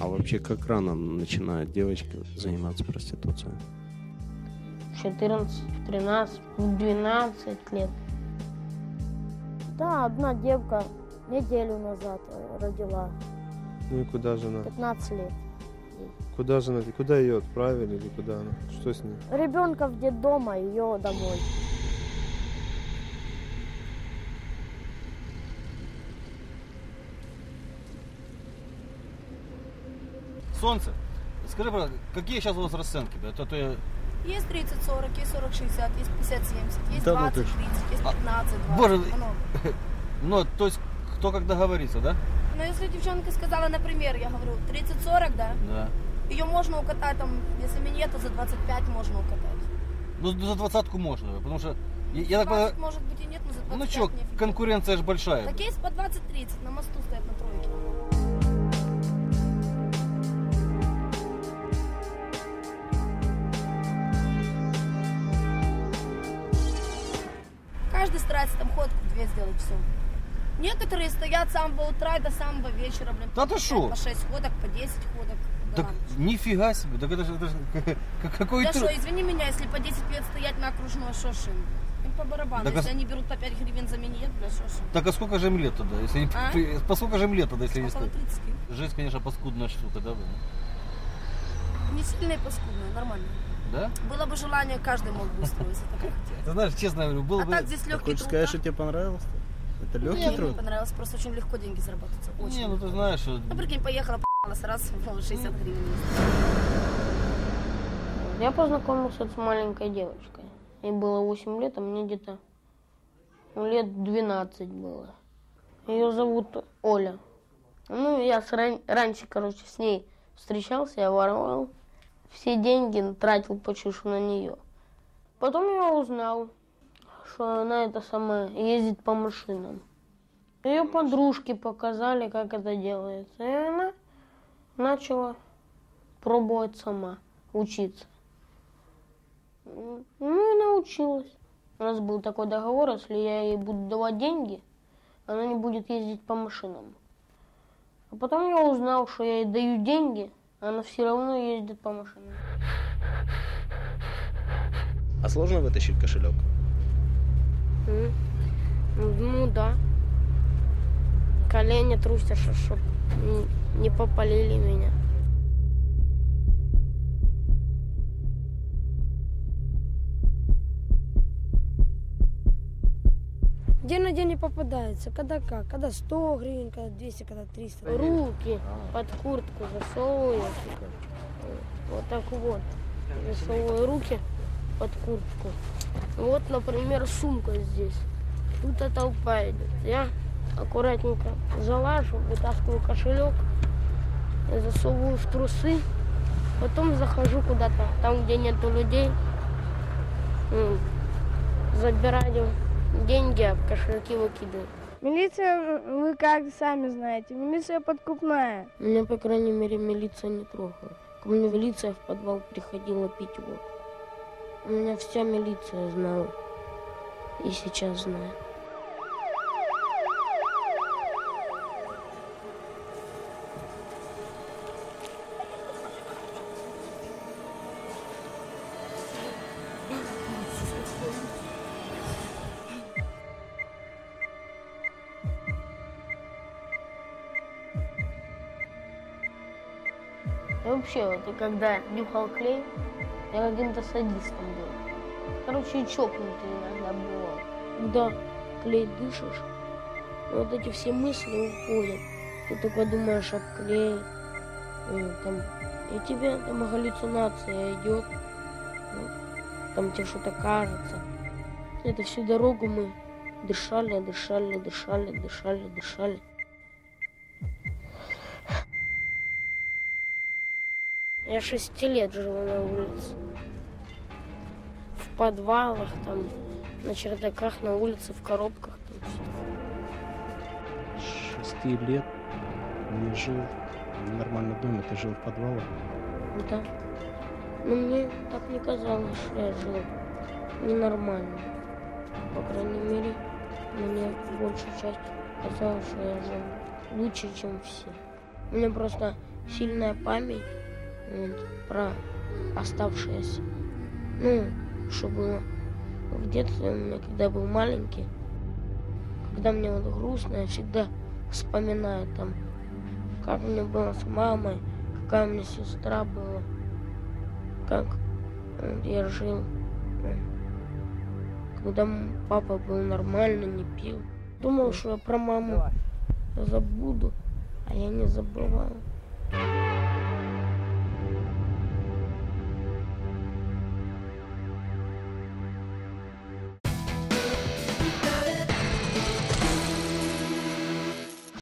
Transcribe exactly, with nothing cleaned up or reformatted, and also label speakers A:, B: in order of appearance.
A: А вообще, как рано начинают девочки заниматься проституцией?
B: четырнадцать, тринадцать, двенадцать лет.
C: Да, одна девка неделю назад родила.
D: Ну и куда же она?
C: пятнадцать лет.
D: Куда же она? Куда ее отправили или куда она? Что с ней?
C: Ребенка в детдома, ее домой.
E: Солнце, скажи, пожалуйста, какие сейчас у вас расценки? Да? То, то я...
F: Есть тридцать сорок, есть сорок шестьдесят, есть пятьдесят семьдесят, есть
E: Да ну
F: двадцать
E: ты ж.
F: тридцать, есть
E: А,
F: пятнадцать двадцать.
E: Боже,
F: Много.
E: ну, то есть, кто как договорится, да?
F: Но если девчонка сказала, например, я говорю, тридцать сорок, да?
E: Да.
F: Ее можно укатать, там, если минет, то за двадцать пять можно укатать.
E: Ну, за двадцатку можно, потому что... Я, я так
F: двадцать,
E: понимаю,
F: может быть, и нет, но за двадцать
E: ну
F: пять
E: что,
F: нефиг.
E: конкуренция же большая.
F: Так есть по двадцать тридцать, на мосту стоят на тройке. Каждый старается там ходку две сделать, все. Некоторые стоят с самого утра и до самого вечера, блин.
E: Да ты шо?
F: По шесть ходок, по десять ходок.
E: Так
F: Да.
E: нифига себе, так это же, это же какой
F: Да
E: труд.
F: что, извини меня, если по десять лет стоять на окружной, шо ж им? Им по барабану,
E: Так,
F: если
E: а...
F: они берут по пять гривен за миньет, бля, шо ж им?
E: Так а сколько же им лет тогда, если они...
F: А?
E: По сколько же им лет тогда, если не
F: Около
E: стоит?
F: тридцати.
E: Жизнь, конечно, паскудная штука, да? Блин?
F: Не сильно и паскудная, нормально.
E: Да?
F: Было бы желание, каждый мог бы устроиться, так как хотел.
E: Ты знаешь, честно говорю, было
F: А
E: бы...
F: так здесь легкий
A: Хочешь
F: труд.
A: сказать,
F: да?
A: что тебе понравилось? Это
F: Ну,
A: легкий
F: мне
A: труд?
F: не понравилось, просто очень легко деньги зарабатываются. Очень
E: Не, ну ты
F: легко.
E: знаешь, что...
F: Ну, прикинь, поехала, по***лась, раз, шестьдесят гривен.
B: Я познакомился с маленькой девочкой. Ей было восемь лет, а мне где-то лет двенадцать было. Ее зовут Оля. Ну, я с ран... раньше, короче, с ней встречался, я воровал. Все деньги тратил почти что на нее. Потом я узнал, что она это самое ездит по машинам. Ее подружки показали, как это делается. И она начала пробовать сама, учиться. Ну и научилась. У нас был такой договор, если я ей буду давать деньги, она не будет ездить по машинам. А потом я узнал, что я ей даю деньги, а она все равно ездит по машинам.
A: А сложно вытащить кошелек?
B: Mm. Ну да. Колени трусят, чтобы не попалили меня.
C: День на день не попадается. Когда как? Когда сто гривен, когда двести, когда триста.
B: Руки под куртку засовываю. Вот так вот. Засовываю руки под куртку. Вот, например, сумка здесь. Тут толпа идет. Я аккуратненько залажу, вытаскиваю кошелек, засовываю в трусы. Потом захожу куда-то, там, где нету людей. Забираю деньги, а в кошельки выкидываю.
C: Милиция, вы как сами знаете, милиция подкупная.
B: Меня, по крайней мере, милиция не трогала. Ко мне милиция в подвал приходила пить водку. У меня вся милиция знала. И сейчас знает. И вообще, вот, и когда нюхал клей, я каким-то садистом был. Короче, чокнутый иногда бывал. Когда клей дышишь, вот эти все мысли уходят. Ты только думаешь об клее, и, там, и тебе там галлюцинация идет, ну, там тебе что-то кажется. Это всю дорогу мы дышали, дышали, дышали, дышали, дышали. Я шести лет жила на улице. В подвалах, там, на чердаках, на улице, в коробках. Там,
A: Шести лет не жил в нормальном доме, ты жил в подвалах?
B: да. Но мне так не казалось, что я жил ненормально. По крайней мере, мне большую часть казалось, что я жил лучше, чем все. Мне просто сильная память вот, про оставшееся. Ну, что было в детстве у меня, когда я был маленький. Когда мне вот грустно, я всегда вспоминаю там, как мне было с мамой, какая у меня сестра была, как вот, я жил. Когда папа был нормально, не пил. Думал, что я про маму забуду, а я не забывал.